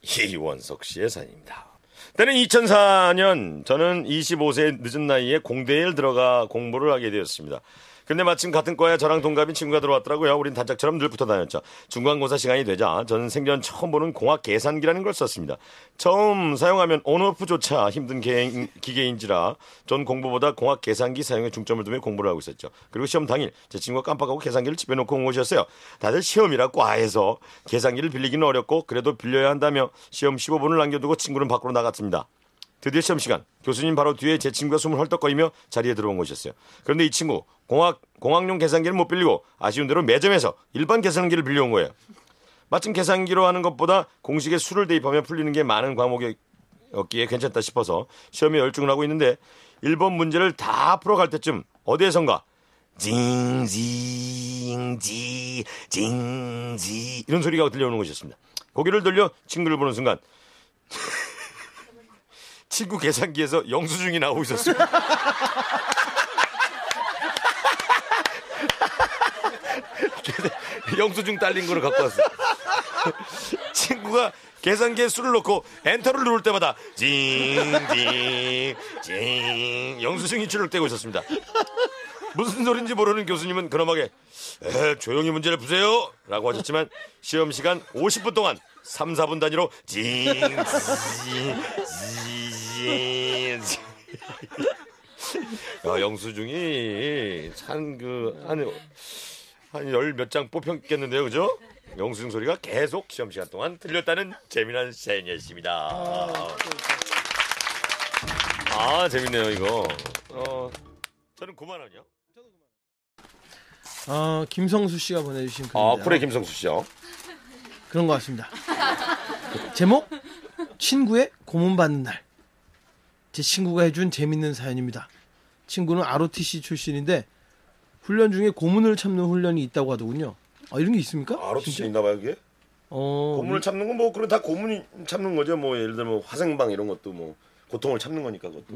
이원석 씨의 사연입니다. 때는 2004년 저는 25세 늦은 나이에 공대에 들어가 공부를 하게 되었습니다. 근데 마침 같은 과에 저랑 동갑인 친구가 들어왔더라고요. 우린 단짝처럼 늘 붙어 다녔죠. 중간고사 시간이 되자 저는 생전 처음 보는 공학 계산기라는 걸 썼습니다. 처음 사용하면 온오프조차 힘든 기계인지라 전 공부보다 공학 계산기 사용에 중점을 두며 공부를 하고 있었죠. 그리고 시험 당일 제 친구가 깜빡하고 계산기를 집에 놓고 온 것이었어요. 다들 시험이라 과에서 계산기를 빌리기는 어렵고 그래도 빌려야 한다며 시험 15분을 남겨두고 친구는 밖으로 나갔습니다. 드디어 시험 시간. 교수님 바로 뒤에 제 친구가 숨을 헐떡거리며 자리에 들어온 것이었어요. 그런데 이 친구 공학용 계산기를 못 빌리고 아쉬운 대로 매점에서 일반 계산기를 빌려온 거예요. 마침 계산기로 하는 것보다 공식에 수를 대입하며 풀리는 게 많은 과목이었기에 괜찮다 싶어서 시험에 열중을 하고 있는데 1번 문제를 다 풀어갈 때쯤 어디에선가 징징지 징지 이런 소리가 들려오는 것이었습니다. 고개를 돌려 친구를 보는 순간 친구 계산기에서 영수증이 나오고 있었습니다. 영수증 딸린 거를 갖고 왔어. 친구가 계산기에 수를 넣고 엔터를 누를 때마다 징징 영수증이 출력되고 있었습니다. 무슨 소린지 모르는 교수님은 근엄하게 조용히 문제를 푸세요 라고 하셨지만 시험 시간 50분 동안 3, 4분 단위로 영수증이 한 열 몇 장 뽑혔겠는데요, 그죠? 영수증 소리가 계속 시험 시간 동안 들렸다는 재미난 사연이었습니다. 재밌네요, 이거. 저는 9만 원이요. 김성수 씨가 보내주신 글인데요. 쿨의 김성수 씨요. 그런 것 같습니다. 제목 친구의 고문 받는 날. 제 친구가 해준 재밌는 사연입니다. 친구는 ROTC 출신인데 훈련 중에 고문을 참는 훈련이 있다고 하더군요. 이런 게 있습니까? ROTC 있나봐요, 이게? 고문을 참는 건 뭐 그런 다 고문이 참는 거죠. 뭐 예를 들면 화생방 이런 것도 뭐 고통을 참는 거니까 그것도.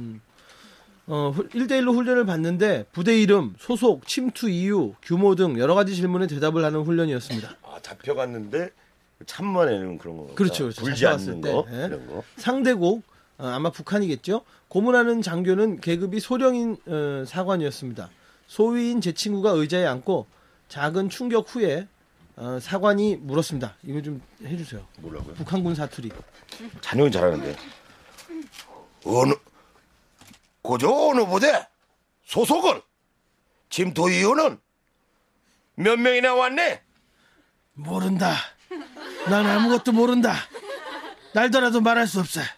1대1로 훈련을 받는데 부대 이름, 소속, 침투 이유, 규모 등 여러 가지 질문에 대답을 하는 훈련이었습니다. 잡혀갔는데 참만해는 그런 거. 그렇죠. 굴지 않는 거. 네. 이런 거. 상대국 아마 북한이겠죠. 고문하는 장교는 계급이 소령인 사관이었습니다. 소위인 제 친구가 의자에 앉고 작은 충격 후에 사관이 물었습니다. 이거 좀 해주세요. 뭐라고요? 북한군 사투리. 자녀는 잘하는데. 어느 부대? 소속은? 침투 이유는? 몇 명이나 왔네? 모른다. 난 아무것도 모른다. 날더라도 말할 수 없어.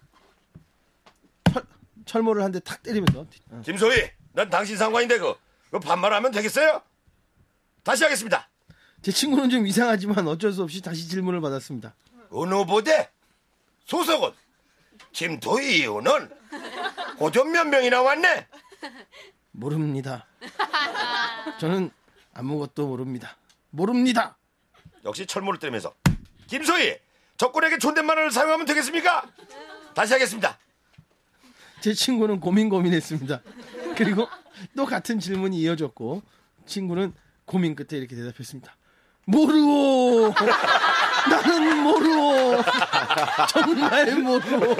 철모를 한 대 탁 때리면서. 김소희, 난 당신 상관인데 그거 반말하면 되겠어요? 다시 하겠습니다. 제 친구는 좀 이상하지만 어쩔 수 없이 다시 질문을 받았습니다. 어느 부대? 소속은? 침투 이유는? 고전 몇 명이나 왔네? 모릅니다. 저는 아무것도 모릅니다. 역시 철모를 때리면서 김소희, 적군에게 존댓말을 사용하면 되겠습니까? 다시 하겠습니다. 제 친구는 고민했습니다. 그리고 또 같은 질문이 이어졌고 친구는 고민 끝에 이렇게 대답했습니다. 모르오. 나는 모르오. 정말 모르오.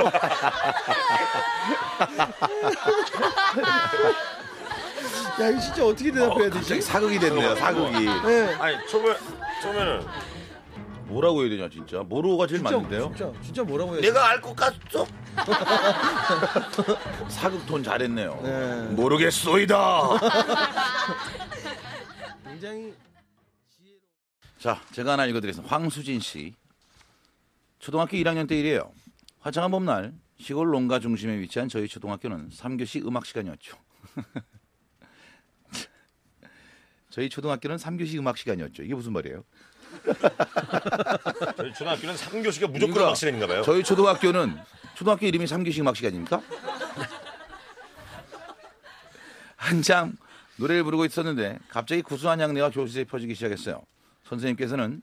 야, 이거 진짜 어떻게 대답해야 되지? 갑자기 사극이 됐네요. 사극이. 네. 아니 처음에는 뭐라고 해야 되냐 진짜. 모르고가 제일 맞는데요. 진짜 뭐라고 해야 내가 알 것 같소? 사극 톤 잘했네요. 네. 모르겠소이다. 굉장히 자, 제가 하나 읽어드리겠습니다. 황수진 씨. 초등학교 1학년 때 일이에요. 화창한 봄날 시골 농가 중심에 위치한 저희 초등학교는 3교시 음악 시간이었죠. 저희 초등학교는 3교시 음악 시간이었죠. 이게 무슨 말이에요? 저희 초등학교는 3교시가 무조건 음악 시간인가 봐요. 저희 초등학교는 초등학교 이름이 3교시 음악 시간입니까? 한창 노래를 부르고 있었는데 갑자기 구수한 향내가 교실에 퍼지기 시작했어요. 선생님께서는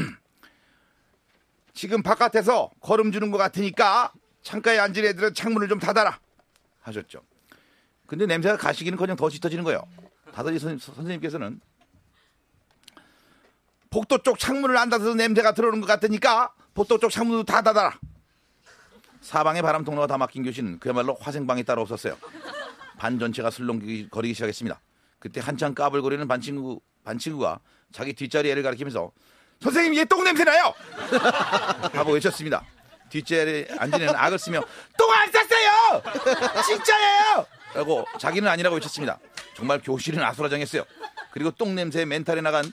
지금 바깥에서 걸음 주는 것 같으니까 창가에 앉은 애들은 창문을 좀 닫아라 하셨죠. 근데 냄새가 가시기는커녕 더 짙어지는 거예요. 다더니 선생님께서는 복도 쪽 창문을 안 닫아서 냄새가 들어오는 것 같으니까 복도 쪽 창문도 다 닫아라. 사방에 바람 통로가 다 막힌 교실은 그야말로 화생방이 따로 없었어요. 반 전체가 술렁거리기 시작했습니다. 그때 한창 까불거리는 반 친구가 자기 뒷자리 애를 가리키면서 선생님 얘 똥냄새 나요! 하고 외쳤습니다. 뒷자리에 앉은 애는 악을 쓰며 똥 안 쌌어요! 진짜예요! 라고 자기는 아니라고 외쳤습니다. 정말 교실은 아수라장했어요. 그리고 똥냄새에 멘탈이 나간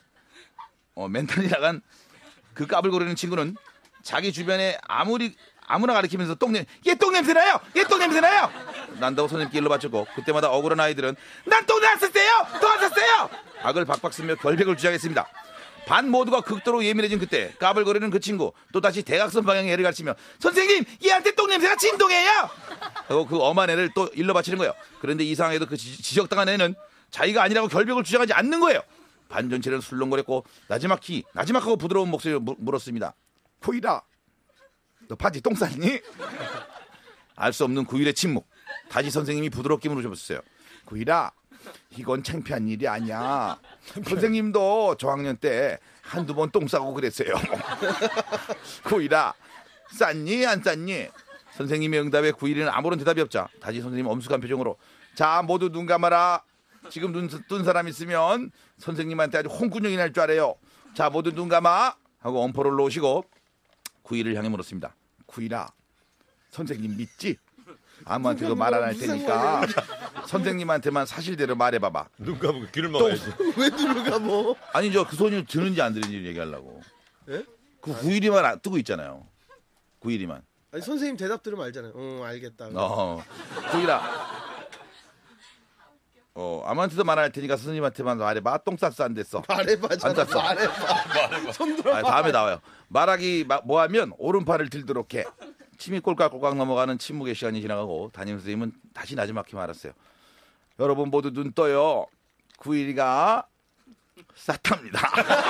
그 까불거리는 친구는 자기 주변에 아무나 가리키면서 얘 똥냄새 나요! 얘 똥냄새 나요! 난다고 선생님께 일러 바쳤고 그때마다 억울한 아이들은 난 똥 안 쌌어요! 똥 안 쌌어요! 악을 박박 쓰며 결백을 주장했습니다. 반 모두가 극도로 예민해진 그때 까불거리는 그 친구 또다시 대각선 방향의 애를 가르치며 선생님 얘한테 똥냄새가 진동해요! 하고 그 엄한 애를 또 일러 바치는 거예요. 그런데 이상하게도 그 지적당한 애는 자기가 아니라고 결백을 주장하지 않는 거예요. 반 전체는 술렁거렸고 나지막하고 부드러운 목소리로 물었습니다. 구이라 너 바지 똥 쌌니? 알 수 없는 구일의 침묵. 다시 선생님이 부드럽게 물으셨어요. 구이라 이건 창피한 일이 아니야. 선생님도 저학년 때 한두 번 똥 싸고 그랬어요. 구이라 쌌니 안 쌌니? 선생님의 응답에 구일이는 아무런 대답이 없자 다시 선생님 엄숙한 표정으로 자 모두 눈 감아라. 지금 눈 뜬 사람 있으면 선생님한테 아주 홍군형이 날 줄 알아요. 자 모두 눈 감아 하고 엄포를 놓으시고 구일을 향해 물었습니다. 구일아 선생님 믿지? 아무한테도 말 안 할 테니까 선생님한테만 사실대로 말해봐봐. 눈 감고 귀를 막아야지. 왜 눈을 감어? 아니죠. 그 소리 듣는지 안 듣는지 얘기하려고. 예? 그 구일이만 뜨고 있잖아요. 구일이만. 아니 선생님 대답 들으면 알잖아요. 알겠다. 구일아. 아무한테도 말 안 할 테니까 선생님한테만 말해봐. 똥 쌌어 안 됐어? 말해봐. 안 쌌어. 말해봐. 손 들어. 다음에 나와요. 말하기 뭐하면 오른팔을 들도록 해. 침이 꼴깍꼴깍 넘어가는 침묵의 시간이 지나가고 담임선생님은 다시 나지막히 말했어요. 여러분 모두 눈 떠요. 구일이가 쌌답니다.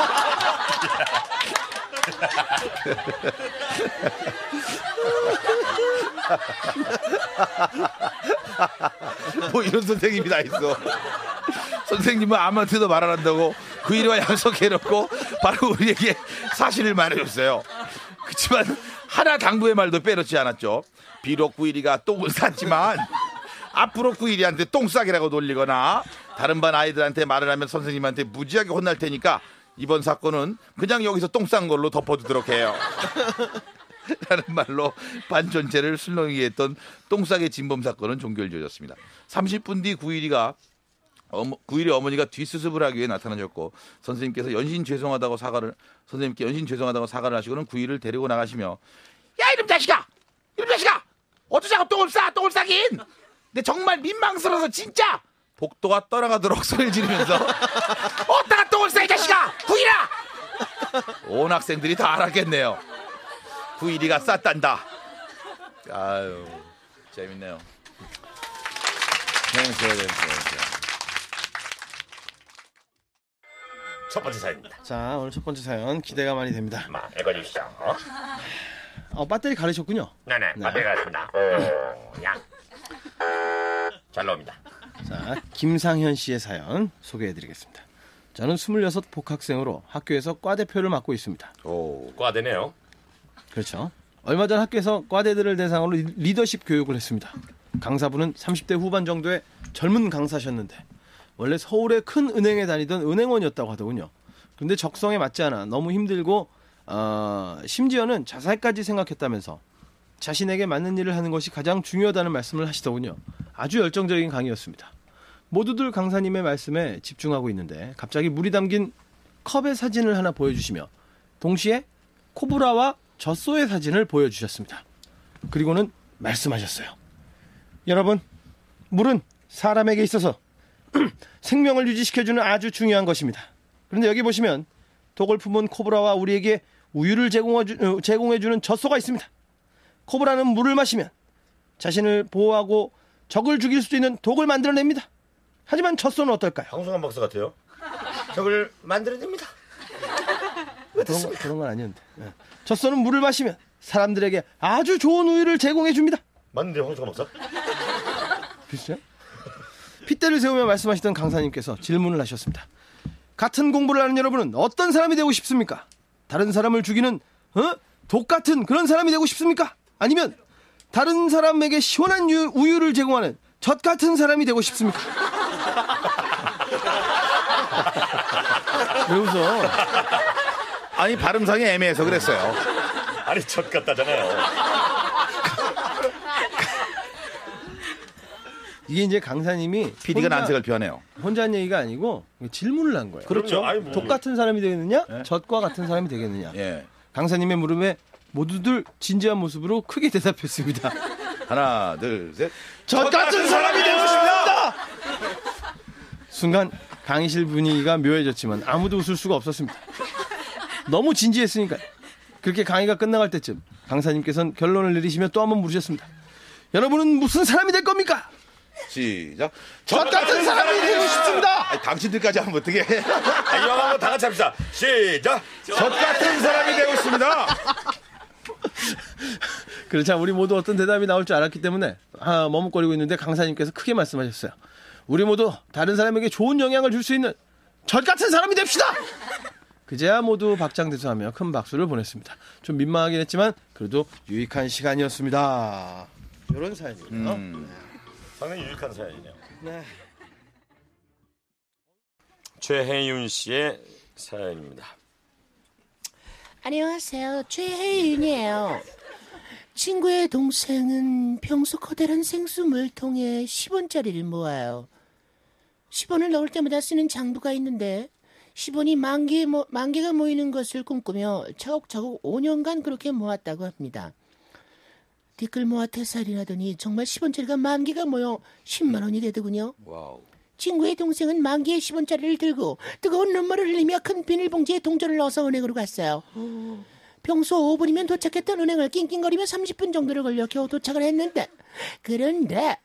뭐 이런 선생님이 다 있어. 선생님은 아무한테도 말 안 한다고 구일이와 약속해놓고 바로 우리에게 사실을 말해줬어요. 그렇지만 하나 당부의 말도 빼놓지 않았죠. 비록 구일이가 똥을 쌌지만 앞으로 구일이한테 똥싸기라고 놀리거나 다른 반 아이들한테 말을 하면 선생님한테 무지하게 혼날 테니까 이번 사건은 그냥 여기서 똥 싼 걸로 덮어두도록 해요. 라는 말로 반 전체를 술렁이게 했던 똥싸개 진범 사건은 종결되어졌습니다. 30분 뒤 구일이 어머니가 뒷수습을 하기 위해 나타나셨고 선생님께 연신 죄송하다고 사과를 하시고는 구일을 데리고 나가시며 야 이놈 자식아 어쩌자고 똥을 싸긴 내 정말 민망스러워서 진짜 복도가 떠나가도록 소리를 지르면서 어디다가 똥을 싸 이 자식아 구일아. 온 학생들이 다 알았겠네요. 구일이가 쌌단다. 아유 재밌네요. 첫 번째 사연입니다. 자 오늘 첫 번째 사연 기대가 많이 됩니다. 읽어주시죠. 배터리 가르셨군요. 네네, 배터리 가르쳤습니다. 잘 나옵니다. 자 김상현 씨의 사연 소개해드리겠습니다. 저는 26 복학생으로 학교에서 과대표를 맡고 있습니다. 과대네요. 그렇죠. 얼마 전 학교에서 과대들을 대상으로 리더십 교육을 했습니다. 강사분은 30대 후반 정도의 젊은 강사셨는데 원래 서울의 큰 은행에 다니던 은행원이었다고 하더군요. 그런데 적성에 맞지 않아 너무 힘들고 심지어는 자살까지 생각했다면서 자신에게 맞는 일을 하는 것이 가장 중요하다는 말씀을 하시더군요. 아주 열정적인 강의였습니다. 모두들 강사님의 말씀에 집중하고 있는데 갑자기 물이 담긴 컵의 사진을 하나 보여주시며 동시에 코브라와 젖소의 사진을 보여주셨습니다. 그리고는 말씀하셨어요. 여러분, 물은 사람에게 있어서 생명을 유지시켜주는 아주 중요한 것입니다. 그런데 여기 보시면 독을 품은 코브라와 우리에게 우유를 제공해주는 젖소가 있습니다. 코브라는 물을 마시면 자신을 보호하고 적을 죽일 수 있는 독을 만들어냅니다. 하지만 젖소는 어떨까요? 황송한 박사 같아요. 적을 만들어냅니다. 그런 건 아니었는데. 젖소는 물을 마시면 사람들에게 아주 좋은 우유를 제공해줍니다. 맞는데 황송한 박사? 비슷해요? 핏대를 세우며 말씀하시던 강사님께서 질문을 하셨습니다. 같은 공부를 하는 여러분은 어떤 사람이 되고 싶습니까? 다른 사람을 죽이는 독 같은 그런 사람이 되고 싶습니까? 아니면 다른 사람에게 시원한 우유를 제공하는 젖 같은 사람이 되고 싶습니까? 왜 웃어? 아니 발음상이 애매해서 그랬어요. 아니 젖 같다잖아요. 이게 이제 강사님이 PD가 난색을 표하네요. 혼자 한 얘기가 아니고 질문을 한 거예요. 그렇죠. 아이, 뭐. 독 같은 사람이 되겠느냐? 젖과 같은 사람이 되겠느냐? 예. 강사님의 물음에 모두들 진지한 모습으로 크게 대답했습니다. 하나, 둘, 셋. 젖 같은 사람이 되고 싶다! 순간 강의실 분위기가 묘해졌지만 아무도 웃을 수가 없었습니다. 너무 진지했으니까. 그렇게 강의가 끝나갈 때쯤 강사님께서는 결론을 내리시며 또 한 번 물으셨습니다. 여러분은 무슨 사람이 될 겁니까? 시작. 젖 같은 사람이 되고 싶습니다. 아니, 당신들까지 하면 어떻게 해? 이왕 한번 다 같이 합시다. 시작. 젖 같은 사람이 되고 있습니다. 그렇죠. 우리 모두 어떤 대답이 나올 줄 알았기 때문에 머뭇거리고 있는데 강사님께서 크게 말씀하셨어요. 우리 모두 다른 사람에게 좋은 영향을 줄 수 있는 젖 같은 사람이 됩시다. 그제야 모두 박장대소하며 큰 박수를 보냈습니다. 좀 민망하긴 했지만 그래도 유익한 시간이었습니다. 이런 사연이에요. 상당히 유익한 사연이네요. 네. 최혜윤 씨의 사연입니다. 안녕하세요. 최혜윤이에요. 친구의 동생은 평소 커다란 생수물 통에 10원짜리를 모아요. 10원을 넣을 때마다 쓰는 장부가 있는데 10원이 만 개가 모이는 것을 꿈꾸며 차곡차곡 5년간 그렇게 모았다고 합니다. 티끌 모아 태살이 나더니 정말 10원짜리가 만 개가 모여 10만 원이 되더군요. 와우. 친구의 동생은 만 개의 10원짜리를 들고 뜨거운 눈물을 흘리며 큰 비닐봉지에 동전을 넣어서 은행으로 갔어요. 평소 5분이면 도착했던 은행을 낑낑거리며 30분 정도를 걸려 겨우 도착을 했는데 그런데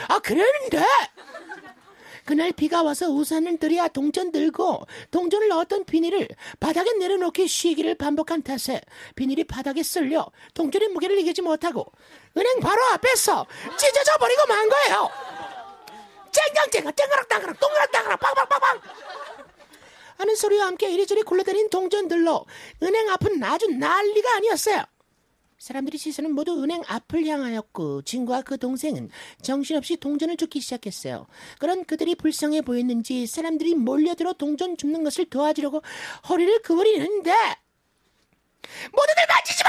그날 비가 와서 우산을 들이야 동전 들고 동전을 넣었던 비닐을 바닥에 내려놓기 쉬기를 반복한 탓에 비닐이 바닥에 쓸려 동전의 무게를 이기지 못하고 은행 바로 앞에서 찢어져 버리고 만 거예요. 쨍쨍쨍 쨍그락땅그락 동그락땅그락 빵빵빵빵 하는 소리와 함께 이리저리 굴러다닌 동전들로 은행 앞은 아주 난리가 아니었어요. 사람들의 시선은 모두 은행 앞을 향하였고 친구와 그 동생은 정신없이 동전을 줍기 시작했어요. 그런 그들이 불쌍해 보였는지 사람들이 몰려들어 동전 줍는 것을 도와주려고 허리를 그으리는데 모두들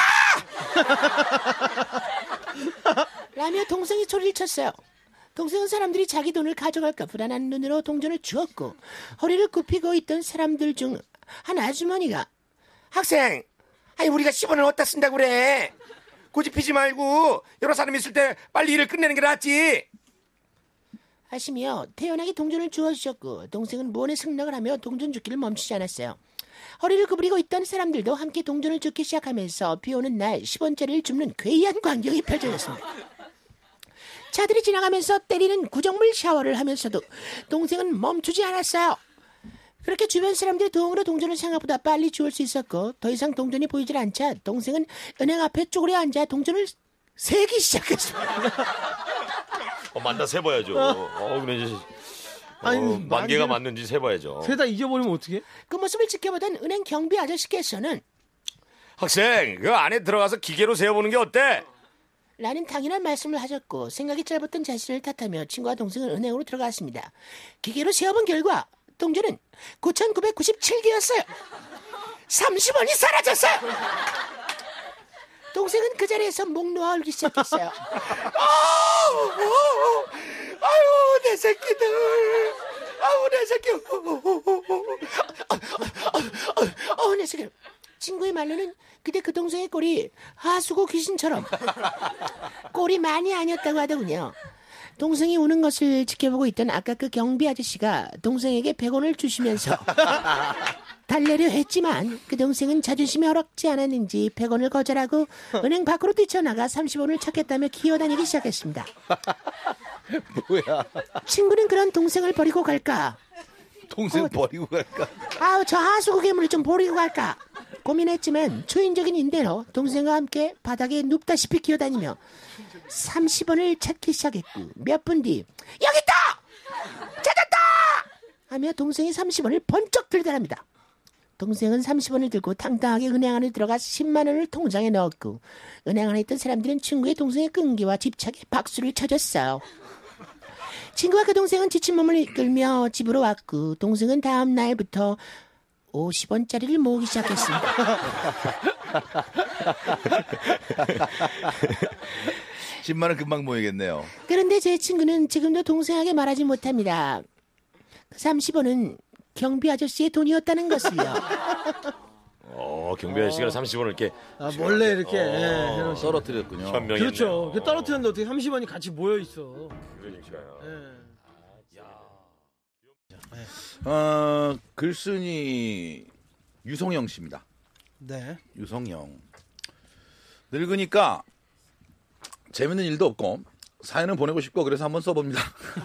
만지지 마! 라며 동생이 소리를 쳤어요. 동생은 사람들이 자기 돈을 가져갈까 불안한 눈으로 동전을 주었고 허리를 굽히고 있던 사람들 중 한 아주머니가 학생, 아니 우리가 10원을 어디다 쓴다고 그래? 고집피지 말고 여러 사람 있을 때 빨리 일을 끝내는 게 낫지 하시며 태연하게 동전을 주어주셨고 동생은 무언의 승낙을 하며 동전 줍기를 멈추지 않았어요. 허리를 구부리고 있던 사람들도 함께 동전을 줍기 시작하면서 비오는 날 10원짜리를 줍는 괴이한 광경이 펼쳐졌습니다. 차들이 지나가면서 때리는 구정물 샤워를 하면서도 동생은 멈추지 않았어요. 그렇게 주변 사람들의 도움으로 동전을 생각보다 빨리 주울 수 있었고 더 이상 동전이 보이질 않자 동생은 은행 앞에 쪼그려 앉아 동전을 세기 시작했습니다. 만다 세봐야죠. 그래 이제 만 개가 맞는지 세봐야죠. 세다 잊어버리면 어떡해? 그 모습을 지켜보던 은행 경비 아저씨께서는 학생, 그 안에 들어가서 기계로 세어보는 게 어때? 라는 당연한 말씀을 하셨고 생각이 짧았던 자신을 탓하며 친구와 동생은 은행으로 들어갔습니다. 기계로 세어본 결과 동전은 9,997개였어요. 30원이 사라졌어요. 동생은 그 자리에서 목 놓아 울기 시작했어요. 아유 내 새끼들, 아우 내 새끼, 내 새끼. 친구의 말로는 그때 그 동생의 꼴이 하수구 귀신처럼 꼴이 많이 아니었다고 하더군요. 동생이 우는 것을 지켜보고 있던 아까 그 경비 아저씨가 동생에게 100원을 주시면서 달래려 했지만 그 동생은 자존심이 허락지 않았는지 100원을 거절하고 은행 밖으로 뛰쳐나가 30원을 찾겠다며 기어다니기 시작했습니다. 뭐야? 친구는 그런 동생을 버리고 갈까? 동생 버리고 갈까? 아우 저 하수구 괴물을 좀 버리고 갈까? 고민했지만 초인적인 인대로 동생과 함께 바닥에 눕다시피 기어다니며 30원을 찾기 시작했고 몇 분 뒤 여기 있다! 찾았다! 하며 동생이 30원을 번쩍 들더랍니다. 동생은 30원을 들고 당당하게 은행 안에 들어가 10만 원을 통장에 넣었고 은행 안에 있던 사람들은 친구의 동생의 끈기와 집착에 박수를 쳐줬어요. 친구와 그 동생은 지친 몸을 이끌며 집으로 왔고 동생은 다음 날부터 50원짜리를 모으기 시작했습니다. 10만 원 금방 모이겠네요. 그런데 제 친구는 지금도 동생에게 말하지 못합니다. 그 30원은 경비 아저씨의 돈이었다는 것을요. 경비 아저씨가 30원을 이렇게 몰래 이렇게 해놓으시고. 떨어뜨렸군요. 현명했네요. 그렇죠. 그 떨어뜨렸는데 어떻게 30원이 같이 모여 있어. 그러니까요. 글쓴이 유성영 씨입니다. 네. 유성영. 늙으니까 재밌는 일도 없고 사연은 보내고 싶고 그래서 한번 써봅니다.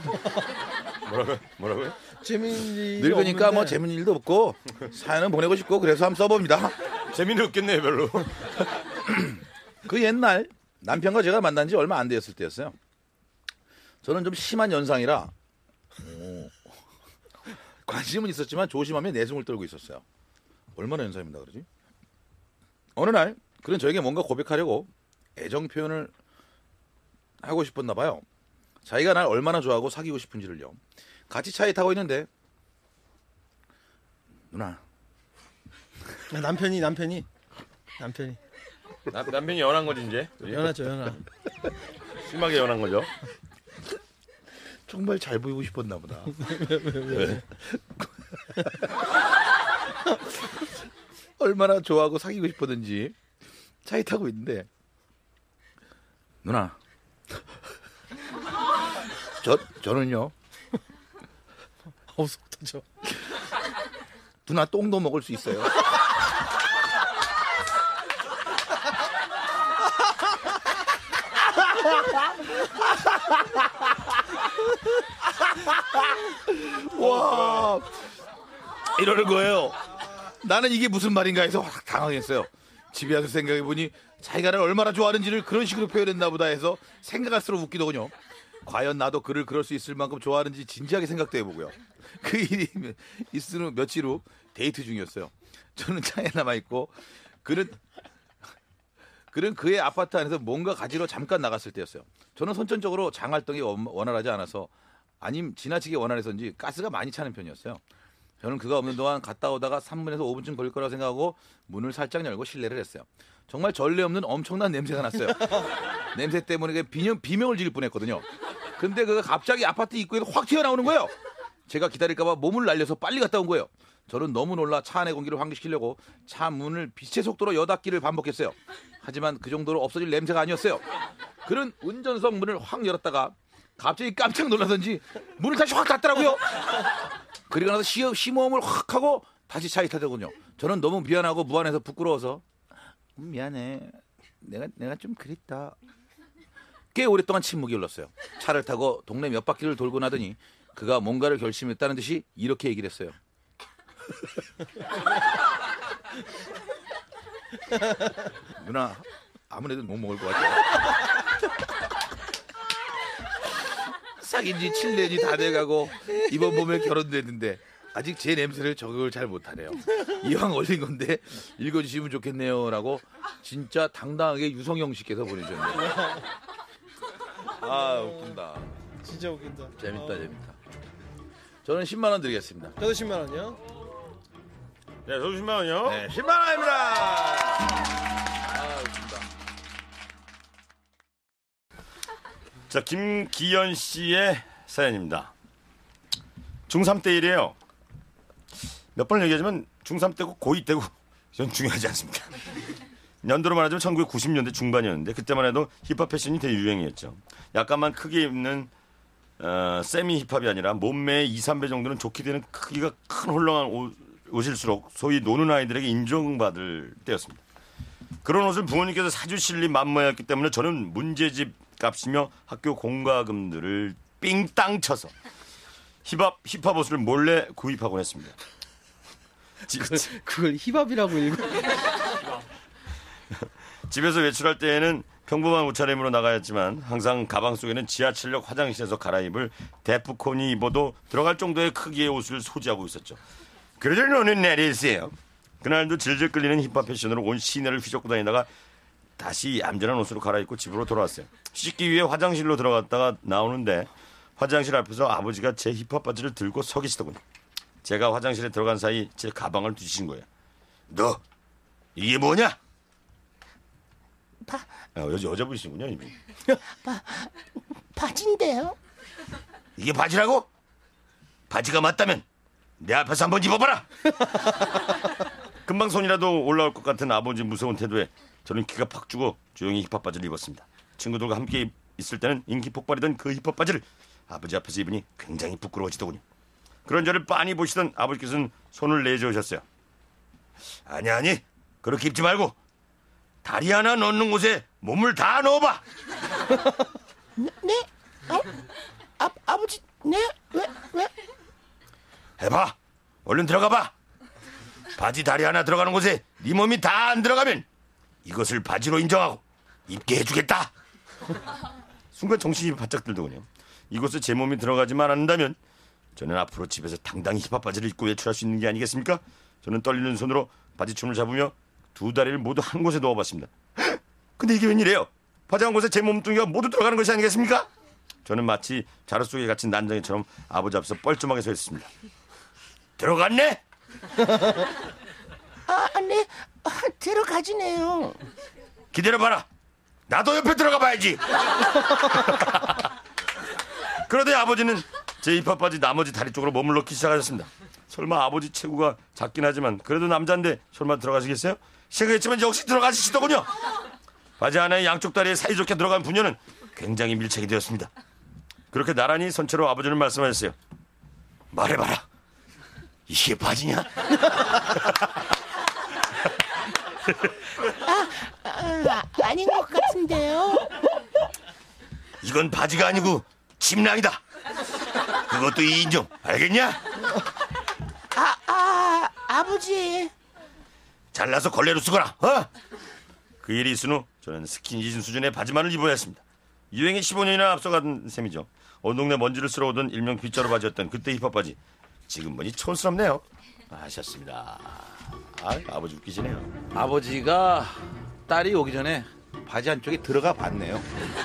뭐라고요? 재밌는 일이 늙으니까 없는데. 뭐 재밌는 일도 없고 사연은 보내고 싶고 그래서 한번 써봅니다. 재미는 없겠네요, 별로. 그 옛날 남편과 제가 만난 지 얼마 안 되었을 때였어요. 저는 좀 심한 연상이라 관심은 있었지만 조심하며 내숭을 떨고 있었어요. 얼마나 연상입니다 그러지? 어느 날 그는 저에게 뭔가 고백하려고 애정 표현을 하고 싶었나 봐요. 자기가 날 얼마나 좋아하고 사귀고 싶은지를요. 같이 차에 타고 있는데 누나 남편이 남편이 연한 거지 이제. 연하죠, 연하. 심하게 연한 거죠. 정말 잘 보이고 싶었나 보다. 왜? 얼마나 좋아하고 사귀고 싶었는지 차에 타고 있는데 누나 저는요 속 터져. 누나 똥도 먹을 수 있어요. 와 이러는 거예요. 나는 이게 무슨 말인가 해서 확 당황했어요. 집에 와서 생각해보니 자기가 나를 얼마나 좋아하는지를 그런 식으로 표현했나 보다 해서 생각할수록 웃기더군요. 과연 나도 그를 그럴 수 있을 만큼 좋아하는지 진지하게 생각도 해보고요. 그 일이 있은 후 며칠 후 데이트 중이었어요. 저는 차에 남아있고 그는 그의 아파트 안에서 뭔가 가지러 잠깐 나갔을 때였어요. 저는 선천적으로 장활동이 원활하지 않아서 아님 지나치게 원활해서인지 가스가 많이 차는 편이었어요. 저는 그가 없는 동안 갔다 오다가 3분에서 5분쯤 걸릴 거라고 생각하고 문을 살짝 열고 실례를 했어요. 정말 전례 없는 엄청난 냄새가 났어요. 냄새 때문에 비명을 지를 뻔했거든요. 근데 그가 갑자기 아파트 입구에서 확 튀어나오는 거예요. 제가 기다릴까봐 몸을 날려서 빨리 갔다 온 거예요. 저는 너무 놀라 차 안의 공기를 환기시키려고 차 문을 빛의 속도로 여닫기를 반복했어요. 하지만 그 정도로 없어질 냄새가 아니었어요. 그는 운전석 문을 확 열었다가 갑자기 깜짝 놀라던지 문을 다시 확 닫더라고요. 그리고 나서 심호흡을 확 하고 다시 차에 타더군요. 저는 너무 미안하고 무안해서 부끄러워서 미안해. 내가 좀 그랬다. 꽤 오랫동안 침묵이 흘렀어요. 차를 타고 동네 몇 바퀴를 돌고 나더니 그가 뭔가를 결심했다는 듯이 이렇게 얘기를 했어요. 누나 아무래도 못 먹을 것 같아. 사귄 지 7년이 다 돼가고 이번 봄에 결혼됐는데 아직 제 냄새를 적응을 잘 못하네요. 이왕 올린 건데 읽어주시면 좋겠네요 라고 진짜 당당하게 유성영 씨께서 보내주셨네요. 아 웃긴다. 진짜 웃긴다. 재밌다. 저는 10만 원 드리겠습니다. 저도 10만 원이요. 네, 저도 10만 원이요. 네, 10만 원입니다. 아 웃긴다. 자, 김기현 씨의 사연입니다. 중3 때 일이에요. 몇 번 얘기하지만 중3 때고 고2 때고 전 중요하지 않습니다. 연도로 말하자면 1990년대 중반이었는데 그때만 해도 힙합 패션이 되게 유행이었죠. 약간만 크게 입는 세미 힙합이 아니라 몸매의 2, 3배 정도는 좋게 되는 크기가 큰 홀렁한 옷일수록 소위 노는 아이들에게 인정받을 때였습니다. 그런 옷을 부모님께서 사주실 리 만무였기 때문에 저는 문제집 값이며 학교 공과금들을 삥땅 쳐서 힙합 옷을 몰래 구입하곤 했습니다. 그걸 힙합이라고 읽어. 집에서 외출할 때에는 평범한 옷차림으로 나가였지만 항상 가방 속에는 지하철역 화장실에서 갈아입을 데프콘이 입어도 들어갈 정도의 크기의 옷을 소지하고 있었죠. 그러던 어느 날이었어요. 그날도 질질 끌리는 힙합 패션으로 온 시내를 휘젓고 다니다가 다시 얌전한 옷으로 갈아입고 집으로 돌아왔어요. 씻기 위해 화장실로 들어갔다가 나오는데 화장실 앞에서 아버지가 제 힙합 바지를 들고 서 계시더군요. 제가 화장실에 들어간 사이 제 가방을 뒤지신 거예요. 너 이게 뭐냐? 여자분이시군요. 이미. 바지인데요. 이게 바지라고? 바지가 맞다면 내 앞에서 한번 입어봐라. 금방 손이라도 올라올 것 같은 아버지 무서운 태도에 저는 기가 팍 주고 조용히 힙합 바지를 입었습니다. 친구들과 함께 있을 때는 인기 폭발이던 그 힙합 바지를 아버지 앞에서 입으니 굉장히 부끄러워지더군요. 그런 저를 빤히 보시던 아버지께서는 손을 내저으셨어요. 아니 그렇게 입지 말고 다리 하나 넣는 곳에 몸을 다 넣어봐. 네? 아버지, 네? 왜? 해봐. 얼른 들어가봐. 바지 다리 하나 들어가는 곳에 네 몸이 다 안 들어가면 이것을 바지로 인정하고 입게 해주겠다. 순간 정신이 바짝 들더군요. 이곳에 제 몸이 들어가지만 않는다면 저는 앞으로 집에서 당당히 힙합 바지를 입고 외출할 수 있는 게 아니겠습니까? 저는 떨리는 손으로 바지춤을 잡으며 두 다리를 모두 한 곳에 넣어봤습니다. 근데 이게 웬일이에요? 바지 한 곳에 제 몸뚱이가 모두 들어가는 것이 아니겠습니까? 저는 마치 자루 속에 갇힌 난장이처럼 아버지 앞에서 뻘쭘하게 서 있습니다. 들어갔네? 네. 들어가지네요. 기다려봐라. 나도 옆에 들어가 봐야지. 그러더니 아버지는 제 힙합 바지 나머지 다리 쪽으로 몸을 넣기 시작하셨습니다. 설마 아버지 체구가 작긴 하지만 그래도 남자인데 설마 들어가시겠어요? 생각했지만 역시 들어가시더군요. 바지 하나에 양쪽 다리에 사이좋게 들어간 부녀는 굉장히 밀착이 되었습니다. 그렇게 나란히 선체로 아버지는 말씀하셨어요. 말해봐라. 이게 바지냐? 아닌 것 같은데요. 이건 바지가 아니고 침낭이다. 그것도 인정. 알겠냐? 아버지. 잘라서 걸레로 쓰거라. 어? 그 일이 있은 후 저는 스키니진 수준의 바지만을 입어야 했습니다. 유행이 15년이나 앞서간 셈이죠. 온 동네 먼지를 쓸어오던 일명 빗자루 바지였던 그때 힙합 바지. 지금 보니 촌스럽네요. 하셨습니다. 아버지 웃기시네요. 아버지가 딸이 오기 전에 바지 한쪽에 들어가 봤네요.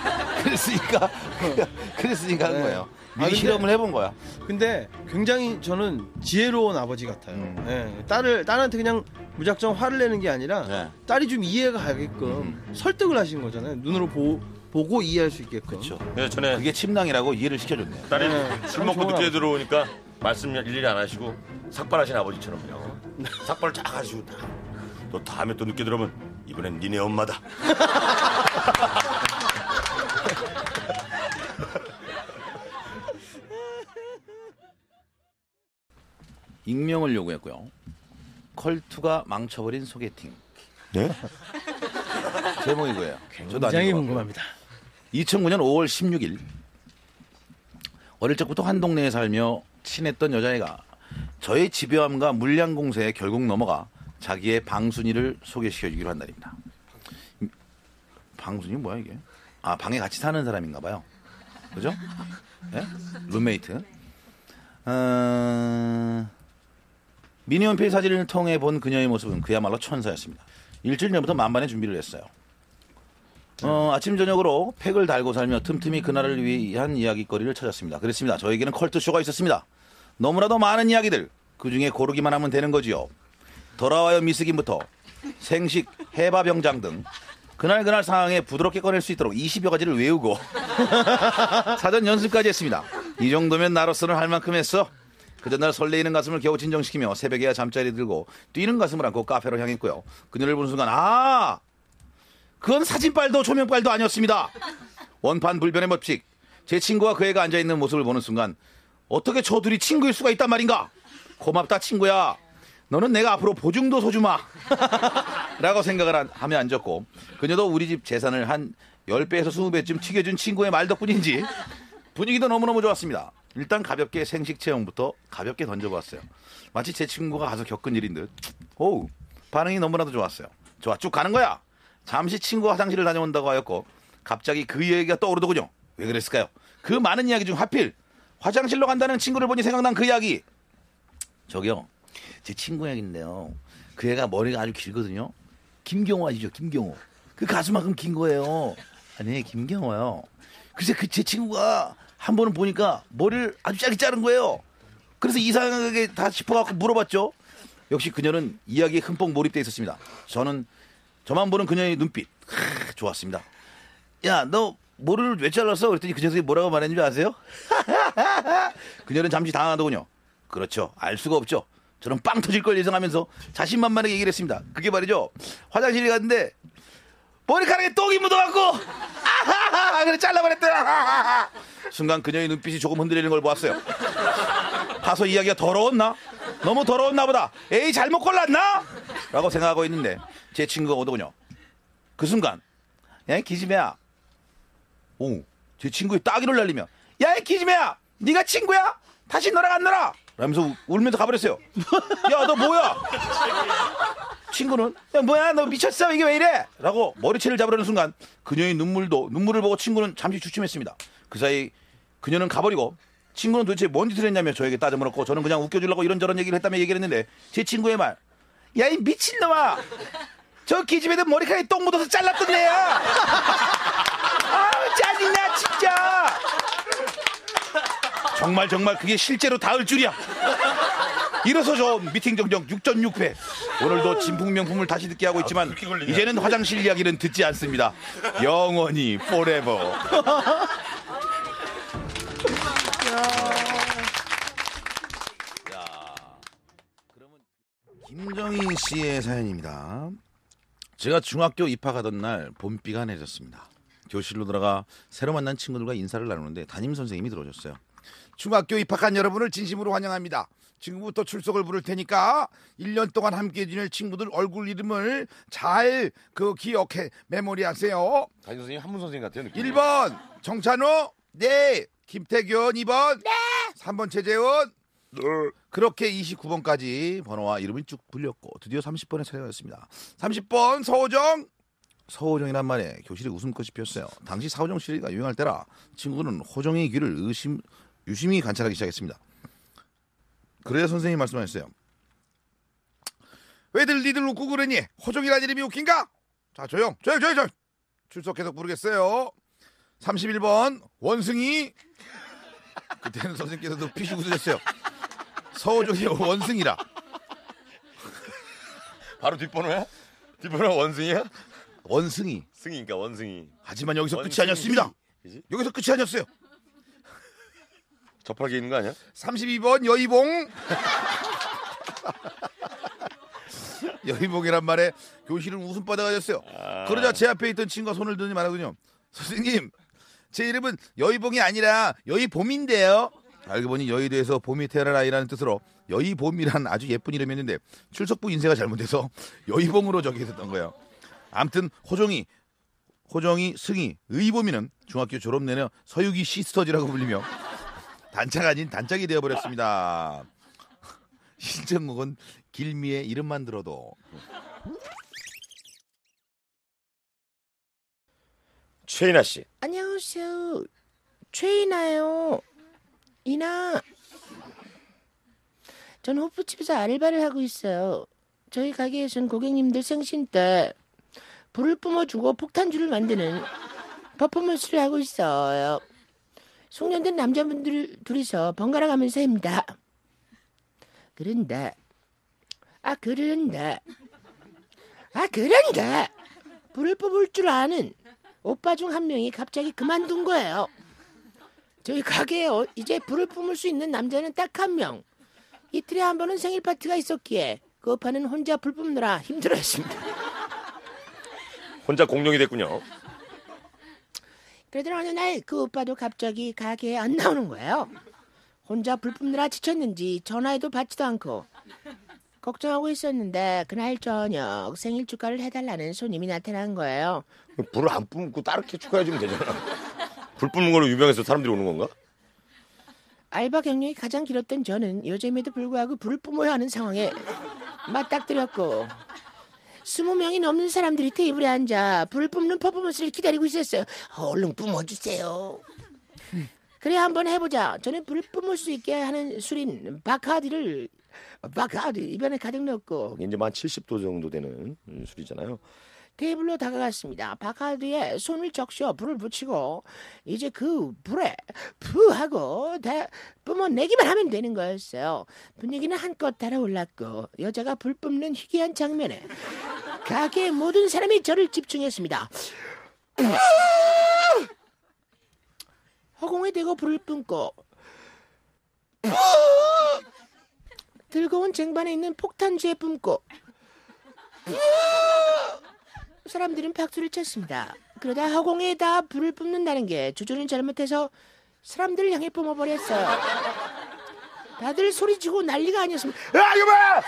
그랬으니까 한 거예요. 미리 근데- 실험을 해본 거야. 근데 굉장히 저는 지혜로운 아버지 같아요. 예, 딸한테 그냥 무작정 화를 내는 게 아니라 네. 딸이 좀 이해가 가게끔 설득을 하신 거잖아요. 눈으로 보고 이해할 수 있게끔. 그렇죠. 네, 전에 그게 침낭이라고 이해를 시켜줬네요. 딸이 네, 술 먹고 좋은 늦게 아버지. 들어오니까 말씀 일일이 안 하시고 삭발하신 아버지처럼요. 삭발을 쫙 하시고 너 다음에 또 늦게 들어오면 이번엔 니네 엄마다. 익명을 요구했고요. 컬투가 망쳐버린 소개팅. 네? 제목이 이거예요. 저도 안 굉장히 읽어봤고요. 궁금합니다. 2009년 5월 16일 어릴 적부터 한 동네에 살며 친했던 여자애가 저의 집요함과 물량 공세에 결국 넘어가 자기의 방순이를 소개시켜주기로 한 날입니다. 방순이 뭐야 이게? 방에 같이 사는 사람인가 봐요. 그죠? 네? 룸메이트. 미니홈피 사진을 통해 본 그녀의 모습은 그야말로 천사였습니다. 일주일 전부터 만반의 준비를 했어요. 아침 저녁으로 팩을 달고 살며 틈틈이 그날을 위한 이야기거리를 찾았습니다. 그렇습니다. 저에게는 컬트쇼가 있었습니다. 너무나도 많은 이야기들, 그중에 고르기만 하면 되는 거지요. 돌아와요 미스김부터 생식, 해바병장 등 그날 상황에 부드럽게 꺼낼 수 있도록 20여 가지를 외우고 사전 연습까지 했습니다. 이 정도면 나로서는 할 만큼 했어. 그 전날 설레이는 가슴을 겨우 진정시키며 새벽에야 잠자리 들고 뛰는 가슴을 안고 카페로 향했고요. 그녀를 보는 순간 그건 사진빨도 조명빨도 아니었습니다. 원판 불변의 법칙. 제 친구와 그 애가 앉아있는 모습을 보는 순간 어떻게 저 둘이 친구일 수가 있단 말인가. 고맙다 친구야. 너는 내가 앞으로 보증도 서주마. 라고 생각을 하며 앉았고 그녀도 우리 집 재산을 한 10배에서 20배쯤 튀겨준 친구의 말 덕분인지 분위기도 너무너무 좋았습니다. 일단 가볍게 생식 체험부터 가볍게 던져보았어요. 마치 제 친구가 가서 겪은 일인 듯. 오우, 반응이 너무나도 좋았어요. 좋아, 쭉 가는 거야. 잠시 친구가 화장실을 다녀온다고 하였고 갑자기 그 얘기가 떠오르더군요. 왜 그랬을까요? 그 많은 이야기 중 하필 화장실로 간다는 친구를 보니 생각난 그 이야기. 저기요, 제 친구 얘기인데요. 그 애가 머리가 아주 길거든요. 김경호 아시죠? 김경호. 그 가수만큼 긴 거예요. 아니 김경호요. 글쎄 그 제 친구가 한 번은 보니까 머리를 아주 짧게 자른 거예요. 그래서 이상하게 다 짚어갖고 물어봤죠. 역시 그녀는 이야기에 흠뻑 몰입돼 있었습니다. 저만 보는 그녀의 눈빛 좋았습니다. 야, 너 머리를 왜 잘랐어? 그랬더니 그 녀석이 뭐라고 말했는지 아세요? 그녀는 잠시 당황하더군요. 그렇죠. 알 수가 없죠. 저는 빵 터질 걸 예상하면서 자신만만하게 얘기를 했습니다. 그게 말이죠. 화장실에 갔는데 머리카락에 똥이 묻어갖고 그래 잘라버렸다. 순간 그녀의 눈빛이 조금 흔들리는 걸 보았어요. 가서 이야기가 더러웠나? 너무 더러웠나 보다. 에이 잘못 골랐나? 라고 생각하고 있는데 제 친구가 오더군요. 그 순간 야 이 기집애야. 오, 제 친구의 따귀를 날리며 야 이 기집애야 네가 친구야? 다시 너랑 안 놀아 라면서 울면서 가버렸어요. 야 너 뭐야? 친구는 야 뭐야 너 미쳤어 이게 왜 이래? 라고 머리채를 잡으려는 순간 그녀의 눈물을 보고 친구는 잠시 주춤했습니다. 그 사이 그녀는 가버리고 친구는 도대체 뭔 짓을 했냐며 저에게 따져물었고 저는 그냥 웃겨주려고 이런저런 얘기를 했다며 얘기를 했는데 제 친구의 말 야 이 미친놈아 저 기집애들 머리카락에 똥 묻어서 잘랐던 애야. 아우 짜증나 진짜. 정말 그게 실제로 닿을 줄이야. 이래서 저 미팅 정정 6.6회 오늘도 진품 명품을 다시 듣게 하고 있지만 이제는 화장실 이야기는 듣지 않습니다. 영원히 forever. 김정희 씨의 사연입니다. 제가 중학교 입학하던 날 봄비가 내렸습니다. 교실로 들어가 새로 만난 친구들과 인사를 나누는데 담임 선생님이 들어오셨어요. 중학교 입학한 여러분을 진심으로 환영합니다. 지금부터 출석을 부를 테니까 1년 동안 함께해 지낼 친구들 얼굴 이름을 잘 기억해 메모리하세요. 담임 선생님 한문 선생님 같아요. 느낌이. 1번 정찬호, 네. 김태균, 2번, 네. 3번 최재훈, 그렇게 29번까지 번호와 이름이 쭉 불렸고 드디어 30번에 찾아갔습니다. 30번 서호정. 서호정이란 말에 교실에 웃음꽃이 피었어요. 당시 서호정 씨가 유행할 때라 친구는 호정의 귀를 유심히 관찰하기 시작했습니다. 그래야 선생님이 말씀하셨어요. 왜들 니들 웃고 그러니? 호정이란 이름이 웃긴가? 자 조용. 출석해서 부르겠어요. 31번 원승이. 그때는 선생님께서도 피식 웃으셨어요. 서호정이 원승이라. 바로 뒷번호야? 뒷번호 원승이야? 원승이. 승이니까 원승이. 하지만 여기서 원승이. 끝이 아니었습니다. 그치? 여기서 끝이 아니었어요. 접하게 있는 거 아니야? 32번 여의봉. 여의봉이란 말에 교실은 웃음바다가 됐어요. 그러자 제 앞에 있던 친구가 손을 드니 말하더군요. 선생님, 제 이름은 여의봉이 아니라 여의봄인데요. 알고 보니 여의도에서 봄이 태어날 아이라는 뜻으로 여의봄이란 아주 예쁜 이름이었는데 출석부 인쇄가 잘못돼서 여의봉으로 적혀있었던 거예요. 아무튼 호정이, 승희, 의봄이는 중학교 졸업 내내 서유기 시스터즈라고 불리며 단자가 아닌 단짝이 되어버렸습니다. 신청곡은 길미의 이름만 들어도. 최인아 씨. 안녕하세요. 최이나요. 이나. 전 호프집에서 알바를 하고 있어요. 저희 가게에선 고객님들 생신 때 불을 뿜어주고 폭탄주를 만드는 퍼포먼스를 하고 있어요. 숙련된 남자분들 둘이서 번갈아 가면서 합니다. 그런데 불을 뽑을 줄 아는 오빠 중 한 명이 갑자기 그만둔 거예요. 저희 가게에 이제 불을 뿜을 수 있는 남자는 딱 한 명. 이틀에 한 번은 생일 파티가 있었기에 그 오빠는 혼자 불 뿜느라 힘들어했습니다. 혼자 공룡이 됐군요. 그러던 어느 날 그 오빠도 갑자기 가게에 안 나오는 거예요. 혼자 불 뿜느라 지쳤는지 전화해도 받지도 않고 걱정하고 있었는데 그날 저녁 생일 축하를 해달라는 손님이 나타난 거예요. 불을 안 뿜고 따르게 축하해주면 되잖아. 불 뿜는 걸로 유명해서 사람들이 오는 건가? 알바 경력이 가장 길었던 저는 요즘에도 불구하고 불을 뿜어야 하는 상황에 맞닥뜨렸고 20명이 넘는 사람들이 테이블에 앉아 불을 뿜는 퍼포먼스를 기다리고 있었어요. 얼른 뿜어주세요. 그래 한번 해보자. 저는 불을 뿜을 수 있게 하는 술인 바카디를 바카디 입안에 가득 넣고 이제 한 70도 정도 되는 술이잖아요. 테이블로 다가갔습니다. 바카드에 손을 적셔 불을 붙이고 이제 그 불에 푸 하고 다 뿜어내기만 하면 되는 거였어요. 분위기는 한껏 달아올랐고 여자가 불 뿜는 희귀한 장면에 가게의 모든 사람이 저를 집중했습니다. 허공에 대고 불을 뿜고 들고 온 쟁반에 있는 폭탄주에 뿜고 사람들은 박수를 쳤습니다. 그러다 허공에다 불을 뿜는다는 게 조절을 잘못해서 사람들을 향해 뿜어버렸어요. 다들 소리치고 난리가 아니었습니다. 야 이거 봐!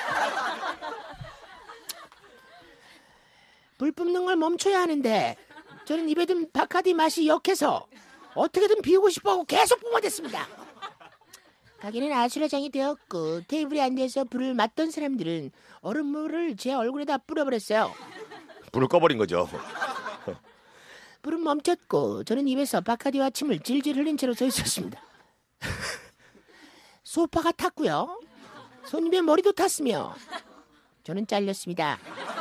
불 뿜는 걸 멈춰야 하는데 저는 입에 든 바카디 맛이 역해서 어떻게든 비우고 싶어하고 계속 뿜어댔습니다. 가게는 아수라장이 되었고 테이블에 앉아서 불을 맞던 사람들은 얼음물을 제 얼굴에다 뿌려버렸어요. 불을 꺼버린 거죠. 불은 멈췄고 저는 입에서 바카디와 침을 질질 흘린 채로 서 있었습니다. 소파가 탔고요. 손님의 머리도 탔으며 저는 잘렸습니다.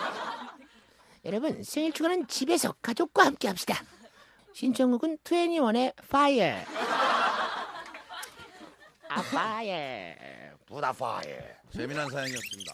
여러분 생일 축하는 집에서 가족과 함께 합시다. 신청곡은 21의 Fire. Fire. 부다 파이어. 재미난 사연이었습니다.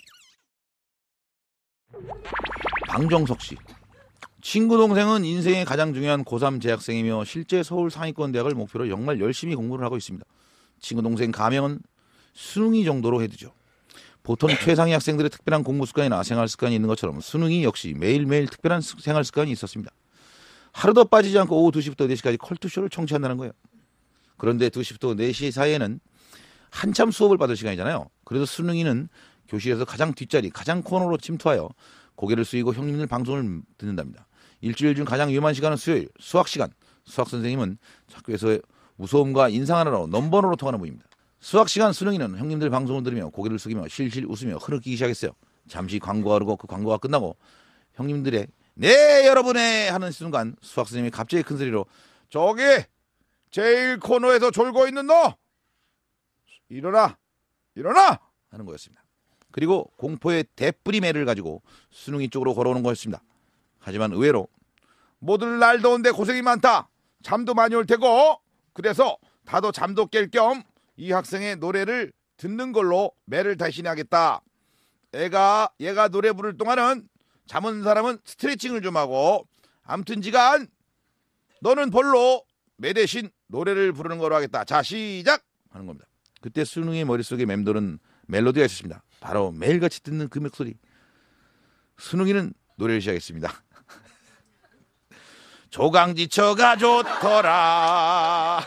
방정석 씨. 친구 동생은 인생의 가장 중요한 고3 재학생이며 실제 서울 상위권 대학을 목표로 정말 열심히 공부를 하고 있습니다. 친구 동생 가명은 수능이 정도로 해두죠. 보통 최상위 학생들의 특별한 공부 습관이나 생활 습관이 있는 것처럼 수능이 역시 매일매일 특별한 생활 습관이 있었습니다. 하루도 빠지지 않고 오후 2시부터 4시까지 컬투쇼를 청취한다는 거예요. 그런데 2시부터 4시 사이에는 한참 수업을 받을 시간이잖아요. 그래서 수능이는 교실에서 가장 뒷자리, 가장 코너로 침투하여 고개를 숙이고 형님들 방송을 듣는답니다. 일주일 중 가장 위험한 시간은 수요일, 수학 시간. 수학 선생님은 학교에서 무서움과 인상하느라고 넘버너로 통하는 분입니다. 수학 시간 수능이는 형님들 방송을 들으며 고개를 숙이며 실실 웃으며 흐느끼기 시작했어요. 잠시 광고가 흐르고 그 광고가 끝나고 형님들의 네 여러분의 하는 순간 수학 선생님이 갑자기 큰 소리로 저기 제일 코너에서 졸고 있는 너 일어나 하는 거였습니다. 그리고 공포의 대뿌리매를 가지고 수능이 쪽으로 걸어오는 거였습니다. 하지만 의외로 모두들 날 더운데 고생이 많다. 잠도 많이 올 테고 그래서 다도 잠도 깰 겸 이 학생의 노래를 듣는 걸로 매를 대신하겠다. 얘가 노래 부를 동안은 잠은 사람은 스트레칭을 좀 하고 아무튼 지간 너는 벌로 매 대신 노래를 부르는 거로 하겠다. 자 시작 하는 겁니다. 그때 수능의 머릿속에 맴도는 멜로디가 있었습니다. 바로 매일같이 듣는 그 목소리. 수능이는 노래를 시작했습니다. 조강지처가 좋더라.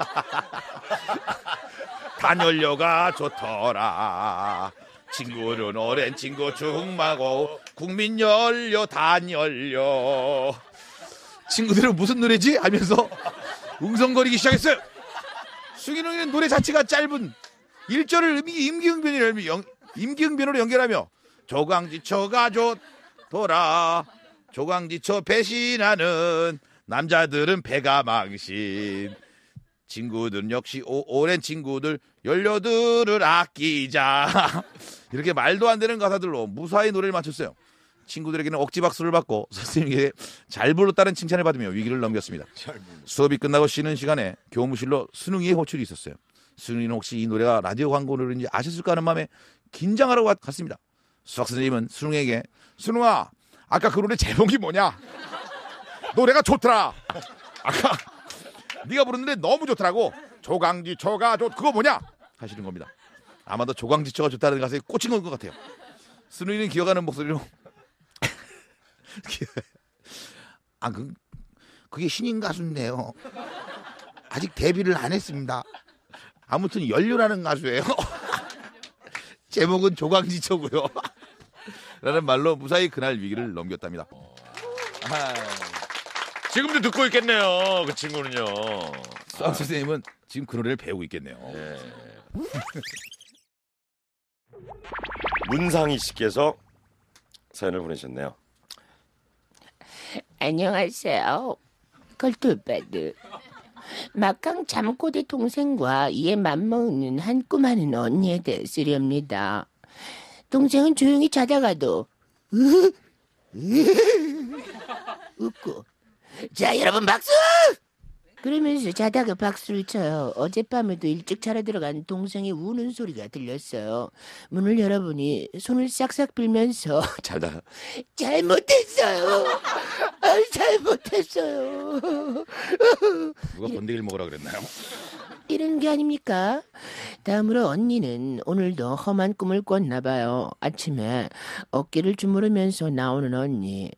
단연료가 좋더라. 친구는 오랜 친구 중마고 국민연료 단연료. 친구들은 무슨 노래지? 하면서 웅성거리기 시작했어요. 수기능이는 노래 자체가 짧은 1절을 임기응변으로 연결하며 조강지처가 좋더라. 조강지처 배신하는 남자들은 배가 망신. 친구들은 역시 오랜 친구들 연료들을 아끼자. 이렇게 말도 안 되는 가사들로 무사히 노래를 마쳤어요. 친구들에게는 억지 박수를 받고 선생님에게 잘 불렀다는 칭찬을 받으며 위기를 넘겼습니다. 수업이 끝나고 쉬는 시간에 교무실로 순웅이의 호출이 있었어요. 순웅이는 혹시 이 노래가 라디오 광고 노래인지 아셨을까 하는 마음에 긴장하러 갔습니다. 수학 선생님은 순웅에게 순웅아 아까 그 노래 제목이 뭐냐? 노래가 좋더라. 아까 네가 부르는데 너무 좋더라고. 조강지처가 그거 뭐냐? 하시는 겁니다. 아마도 조강지처가 좋다는 가사에 꽂힌 것 같아요. 순웅이는 기억하는 목소리로 그게 신인 가수인데요. 아직 데뷔를 안 했습니다. 아무튼 연료라는 가수예요. 제목은 조강지처고요. 라는 말로 무사히 그날 위기를 넘겼답니다. 지금도 듣고 있겠네요. 그 친구는요. 수학 선생님은 지금 그 노래를 배우고 있겠네요. 네. 문상희 씨께서 사연을 보내셨네요. 안녕하세요. 걸투베드. 막강 잠꼬대 동생과 이에 맞먹는 한 꿈하는 언니에 대해 쓰렵니다. 동생은 조용히 자다가도 웃고 자 여러분 박수! 그러면서 자다가 박수를 쳐요. 어젯밤에도 일찍 자러 들어간 동생이 우는 소리가 들렸어요. 문을 열어보니 손을 싹싹 빌면서 자다. 잘못했어요. 잘못했어요. 누가 건더기를 먹으라 그랬나요? 이런 게 아닙니까? 다음으로 언니는 오늘도 험한 꿈을 꿨나 봐요. 아침에 어깨를 주무르면서 나오는 언니.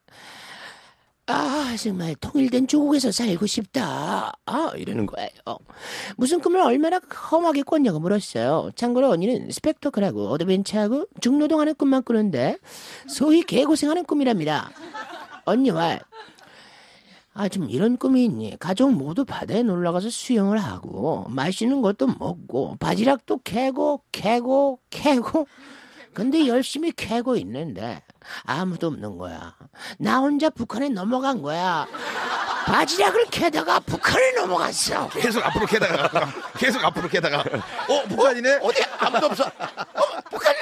정말 통일된 조국에서 살고 싶다. 이러는 거예요. 무슨 꿈을 얼마나 험하게 꿨냐고 물었어요. 참고로 언니는 스펙터클하고 어드벤처하고 중노동하는 꿈만 꾸는데 소위 개고생하는 꿈이랍니다. 언니 말. 좀 이런 꿈이 있니? 가족 모두 바다에 놀러가서 수영을 하고 맛있는 것도 먹고 바지락도 캐고 근데 열심히 캐고 있는데 아무도 없는 거야. 나 혼자 북한에 넘어간 거야. 바지락을 캐다가 북한에 넘어갔어. 계속 앞으로 캐다가 북한이네? 어디 아무도 없어. 북한이네.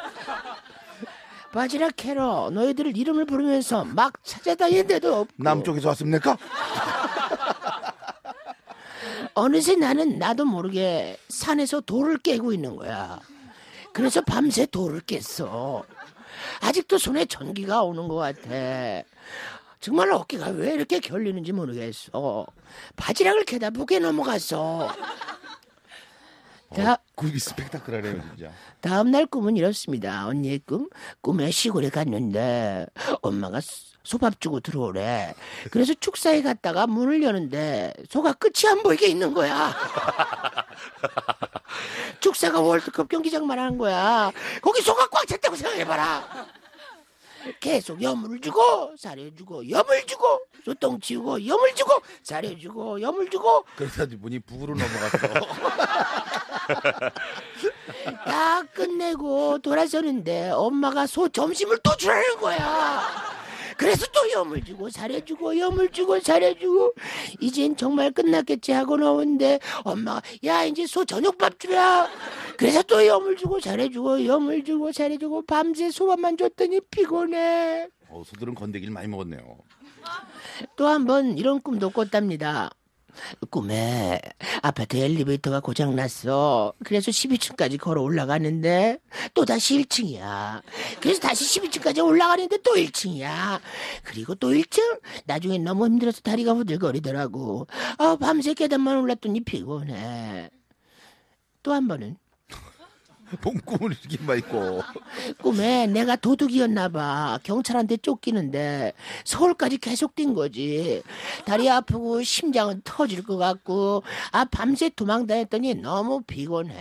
바지락 캐러 너희들 이름을 부르면서 막 찾아다니는데도 없고. 남쪽에서 왔습니까? 어느새 나는 나도 모르게 산에서 돌을 깨고 있는 거야. 그래서 밤새 돌을 깼어. 아직도 손에 전기가 오는 것 같아. 정말 어깨가 왜 이렇게 결리는지 모르겠어. 바지락을 캐다 북에 넘어갔어. 굽이 스펙타클하네요 진짜. 다음날 꿈은 이렇습니다. 언니의 꿈. 꿈에 시골에 갔는데 엄마가 소밥 주고 들어오래. 그래서 축사에 갔다가 문을 여는데 소가 끝이 안 보이게 있는 거야. 축사가 월드컵 경기장만 하는 거야. 거기 소가 꽉 찼다고 생각해봐라. 계속 염을 주고 사려주고 염을 주고 소똥 치우고 염을 주고 사려주고 염을 주고. 그러다 문이 북으로 넘어갔어. 다 끝내고 돌아서는데 엄마가 소 점심을 또 주라는 거야. 그래서 또 염을 주고 사려주고 염을 주고 사려주고 이젠 정말 끝났겠지 하고 나오는데 엄마가 야 이제 소 저녁밥 주라. 그래서 또 염을 주고 사려주고 염을 주고 사려주고 밤새 소밥만 줬더니 피곤해. 소들은 건더기를 많이 먹었네요. 또 한 번 이런 꿈도 꿨답니다. 꿈에 아파트 엘리베이터가 고장났어. 그래서 12층까지 걸어 올라가는데 또다시 1층이야. 그래서 다시 12층까지 올라가는데 또 1층이야. 그리고 또 1층? 나중에 너무 힘들어서 다리가 후들거리더라고. 밤새 계단만 올랐더니 피곤해. 또 한 번은 본 꿈을 이렇게 많이 꿔. 꿈에 내가 도둑이었나 봐. 경찰한테 쫓기는데 서울까지 계속 뛴 거지. 다리 아프고 심장은 터질 것 같고 밤새 도망다녔더니 너무 피곤해.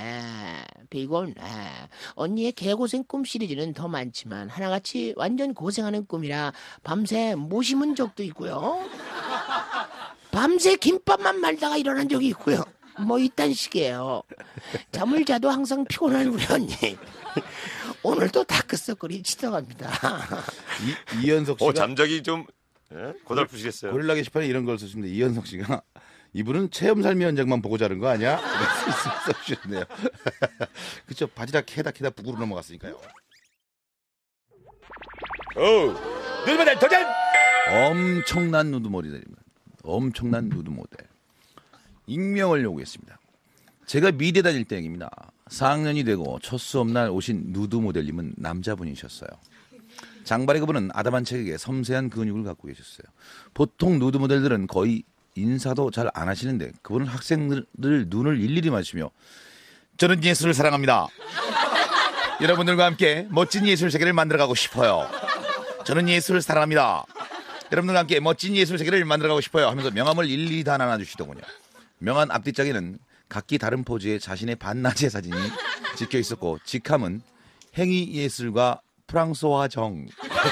언니의 개고생 꿈 시리즈는 더 많지만 하나같이 완전 고생하는 꿈이라 밤새 못 심은 적도 있고요. 밤새 김밥만 말다가 일어난 적이 있고요. 뭐 이딴 식이에요. 잠을 자도 항상 피곤한 우리 언니. 오늘도 다크서클이 치닫합니다. 이현석 씨가 잠자기 좀 고달프시겠어요. 고릴라 게시판에 이런 걸 썼습니다. 이현석 씨가 이분은 체험 삶의 현장만 보고 자른 거 아니야? 써주셨네요. 그렇죠. 바지락 캐다 북으로 넘어갔으니까요. 누드모델 도전! 엄청난 누드 모델입니다. 엄청난 누드 모델. 익명을 요구했습니다. 제가 미대 다닐 때입니다. 4학년이 되고 첫 수업날 오신 누드 모델님은 남자분이셨어요. 장발의 그분은 아담한책에게 섬세한 근육을 갖고 계셨어요. 보통 누드 모델들은 거의 인사도 잘 안 하시는데 그분은 학생들 눈을 일일이 마주치며 저는 예술을 사랑합니다. 여러분들과 함께 멋진 예술 세계를 만들어가고 싶어요. 저는 예술을 사랑합니다. 여러분들과 함께 멋진 예술 세계를 만들어가고 싶어요 하면서 명함을 일일이 다 나눠주시더군요. 명함 앞뒷장에는 각기 다른 포즈의 자신의 반나제 사진이 찍혀 있었고 직함은 행위예술가 프랑소와 정.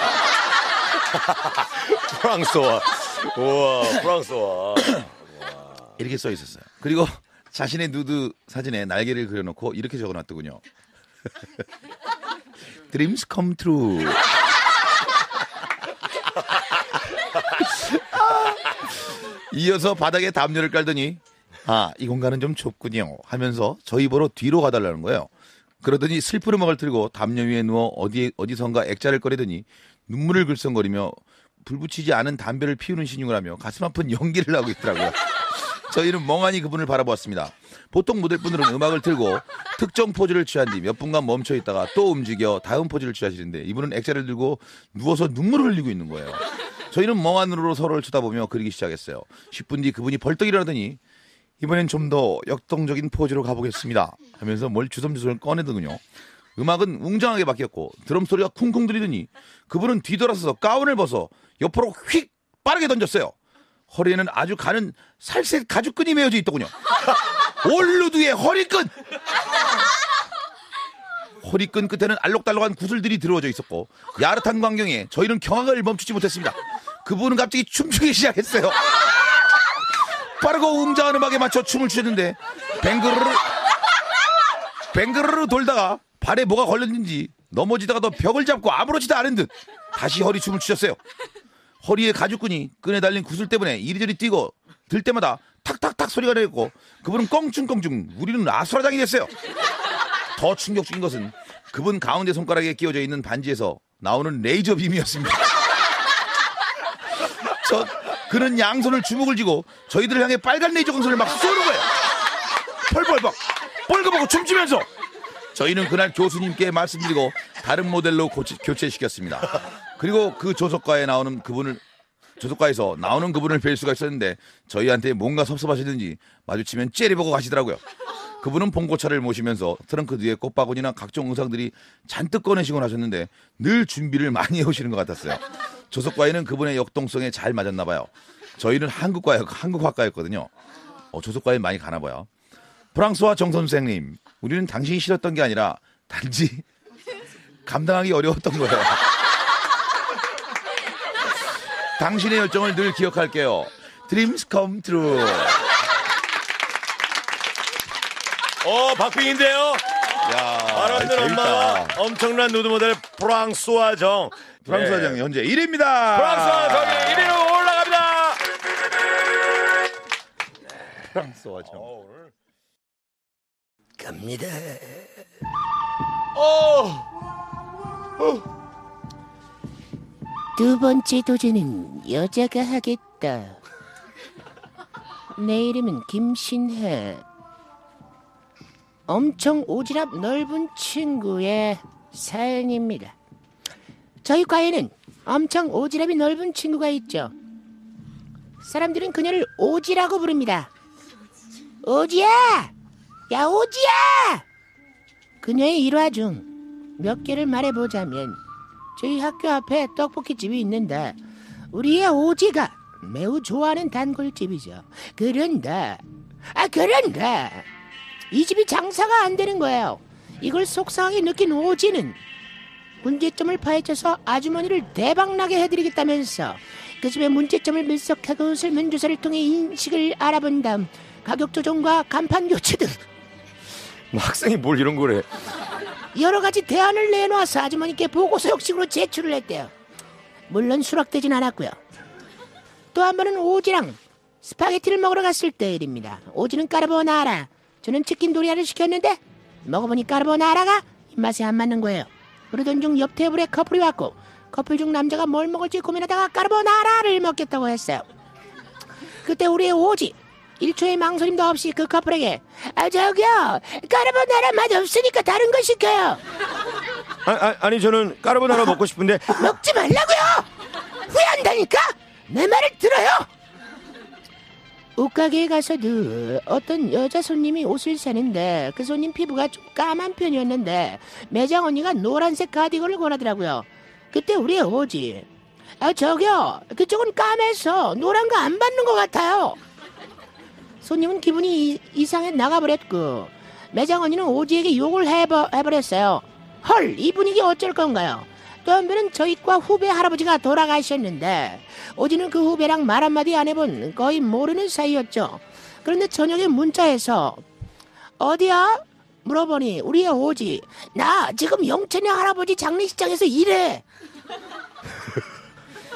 프랑스와. 우와, 프랑스와. 이렇게 써 있었어요. 그리고 자신의 누드 사진에 날개를 그려놓고 이렇게 적어놨더군요. Dreams come true. 이어서 바닥에 담요를 깔더니 아, 이 공간은 좀 좁군요 하면서 저희 보러 뒤로 가달라는 거예요. 그러더니 슬픈 음악을 틀고 담요 위에 누워 어디선가 액자를 꺼내더니 눈물을 글썽거리며 불 붙이지 않은 담배를 피우는 신용을 하며 가슴 아픈 연기를 하고 있더라고요. 저희는 멍하니 그분을 바라보았습니다. 보통 모델분들은 음악을 틀고 특정 포즈를 취한 뒤 몇 분간 멈춰 있다가 또 움직여 다음 포즈를 취하시는데 이분은 액자를 들고 누워서 눈물을 흘리고 있는 거예요. 저희는 멍한 눈으로 서로를 쳐다보며 그리기 시작했어요. 10분 뒤 그분이 벌떡 일어나더니 이번엔 좀 더 역동적인 포즈로 가보겠습니다 하면서 뭘 주섬주섬 꺼내더군요. 음악은 웅장하게 바뀌었고 드럼 소리가 쿵쿵 들리더니 그분은 뒤돌아서서 가운을 벗어 옆으로 휙 빠르게 던졌어요. 허리에는 아주 가는 살색 가죽끈이 매어져 있더군요. 올루드의 허리끈! 허리끈 끝에는 알록달록한 구슬들이 들어져 있었고 야릇한 광경에 저희는 경악을 멈추지 못했습니다. 그분은 갑자기 춤추기 시작했어요. 빠르고 웅장한 음악에 맞춰 춤을 추셨는데 뱅그르르 돌다가 발에 뭐가 걸렸는지 넘어지다가도 벽을 잡고 아무렇지도 않은 듯 다시 허리춤을 추셨어요. 허리에 가죽끈이 끈에 달린 구슬 때문에 이리저리 뛰고 들 때마다 탁탁탁 소리가 나고 그분은 껑충껑충 우리는 아수라장이 됐어요. 더 충격적인 것은 그분 가운데 손가락에 끼워져 있는 반지에서 나오는 레이저 빔이었습니다. 그는 양손을 주먹을 쥐고 저희들을 향해 빨간 레이저 광선을 막 쏘는 거예요. 펄펄펄 뻘거보고 춤추면서 저희는 그날 교수님께 말씀드리고 다른 모델로 교체시켰습니다. 그리고 그 조석가에서 나오는 그분을 뵐 수가 있었는데 저희한테 뭔가 섭섭하시든지 마주치면 째려보고 가시더라고요. 그분은 봉고차를 모시면서 트렁크 뒤에 꽃바구니나 각종 의상들이 잔뜩 꺼내시곤 하셨는데 늘 준비를 많이 해오시는 것 같았어요. 조석과에는 그분의 역동성에 잘 맞았나 봐요. 저희는 한국학과였거든요. 조석과에 많이 가나 봐요. 프랑스와 정 선생님, 우리는 당신이 싫었던 게 아니라 단지 감당하기 어려웠던 거예요. 당신의 열정을 늘 기억할게요. Dreams come true. 박빙인데요. 야, 바람들 엄마와 엄청난 누드 모델 프랑스와 정. 프랑스와 정이 현재 1위입니다. 프랑스와 정이 1위로 올라갑니다. 프랑스와 정. 갑니다. 두 번째 도전은 여자가 하겠다. 내 이름은 김신혜. 엄청 오지랖 넓은 친구의 사연입니다. 저희 과에는 엄청 오지랖이 넓은 친구가 있죠. 사람들은 그녀를 오지라고 부릅니다. 오지야! 야, 오지야! 그녀의 일화 중 몇 개를 말해보자면 저희 학교 앞에 떡볶이집이 있는데 우리의 오지가 매우 좋아하는 단골집이죠. 그런데 이 집이 장사가 안 되는 거예요. 이걸 속상하게 느낀 오지는 문제점을 파헤쳐서 아주머니를 대박나게 해드리겠다면서 그 집의 문제점을 분석하고 설문조사를 통해 인식을 알아본 다음 가격 조정과 간판 교체 등 학생이 뭘 이런 거래. 여러 가지 대안을 내놓아서 아주머니께 보고서 형식으로 제출을 했대요. 물론 수락되진 않았고요. 또 한 번은 오지랑 스파게티를 먹으러 갔을 때 일입니다. 오지는 까르보나라, 저는 치킨 도리아를 시켰는데 먹어보니 까르보나라가 입맛에 안 맞는 거예요. 그러던 중 옆 테이블에 커플이 왔고 커플 중 남자가 뭘 먹을지 고민하다가 까르보나라를 먹겠다고 했어요. 그때 우리의 오지 1초의 망설임도 없이 그 커플에게 저기요, 까르보나라 맛 없으니까 다른 거 시켜요. 아니 저는 까르보나라 먹고 싶은데. 먹지 말라고요. 후회한다니까. 내 말을 들어요. 옷가게에 가서도 어떤 여자 손님이 옷을 사는데 그 손님 피부가 좀 까만 편이었는데 매장 언니가 노란색 가디건을 권하더라고요. 그때 우리 오지 저기요, 그쪽은 까매서 노란 거 안 받는 것 같아요. 손님은 기분이 이상해 나가버렸고 매장 언니는 오지에게 욕을 해버렸어요. 헐, 이 분위기 어쩔 건가요? 또 한 번은 저희과 후배 할아버지가 돌아가셨는데 오지는 그 후배랑 말 한마디 안 해본 거의 모르는 사이였죠. 그런데 저녁에 문자에서 어디야? 물어보니 우리의 오지 나 지금 영천의 할아버지 장례식장에서 일해.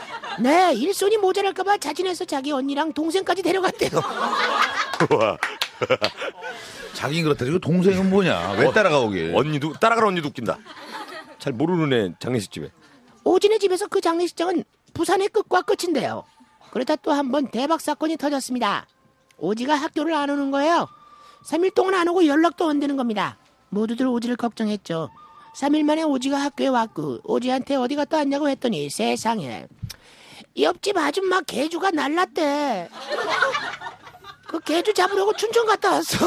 네, 일손이 모자랄까봐 자진해서 자기 언니랑 동생까지 데려갔대요. 와. 자기는 그렇다. 그 동생은 뭐냐? 왜 따라가오게? 언니도 따라가는 언니도 웃긴다. 잘 모르는 애 장례식 집에. 오진의 집에서 그 장례식장은 부산의 끝과 끝인데요. 그러다 또 한 번 대박 사건이 터졌습니다. 오지가 학교를 안 오는 거예요. 3일 동안 안 오고 연락도 안 되는 겁니다. 모두들 오지를 걱정했죠. 3일 만에 오지가 학교에 왔고 오지한테 어디 갔다 왔냐고 했더니 세상에 옆집 아줌마 개주가 날랐대. 그 개주 잡으려고 춘천 갔다 왔어.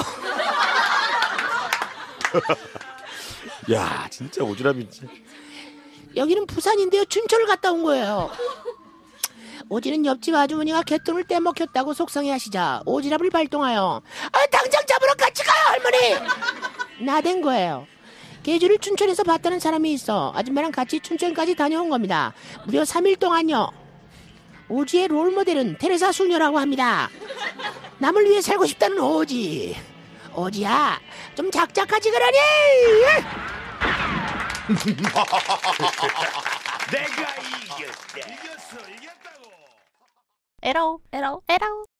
야 진짜 오지랖이 진짜. 여기는 부산인데요. 춘천을 갔다 온 거예요. 오지는 옆집 아주머니가 개똥을 떼먹혔다고 속상해하시자 오지랖을 발동하여 당장 잡으러 같이 가요 할머니. 나댄 거예요. 개주를 춘천에서 봤다는 사람이 있어 아줌마랑 같이 춘천까지 다녀온 겁니다. 무려 3일 동안요. 오지의 롤모델은 테레사 수녀라고 합니다. 남을 위해 살고 싶다는 오지. 오지야 좀 작작하지 그러니. 내가 이겼다. 에라오 에라오 에라오